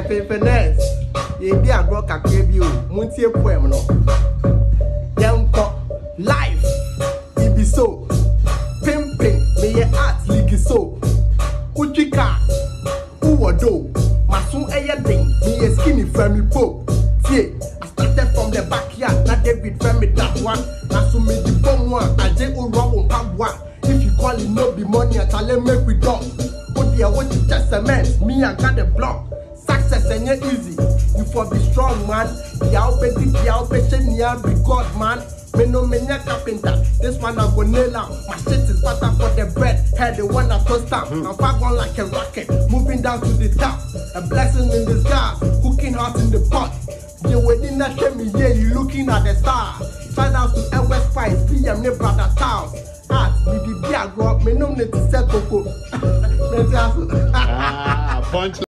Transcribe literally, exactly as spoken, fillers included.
finesse. Ye be a rock a you, Muntie poem no. Young life, it be so. Pimping, me ye art league so. Ujika, Uwado, Masun Ayading, me a skinny family pope. See, I started from the backyard, not David family that one. Nasu me the bomb one, I did all wrong on if you call it no be money, I tell them make we talk. What the what you just cement, me I got the block. Success ain't yet easy. You for be strong, man. Y'all be the y'all be y'all be God, man. Me no me nya carpenter. This one I go nail out. My shit is butter for the bread. Head the one I toast out. I'm far gone like a rocket, moving down to the top. A blessing in the sky, cooking hot in the pot. You waiting that show me, yeah, you looking at the stars. Shout out to L West Spice, P M ne brother Towns. Ah, me be big, me no need to sell cocoa. Ah, punch.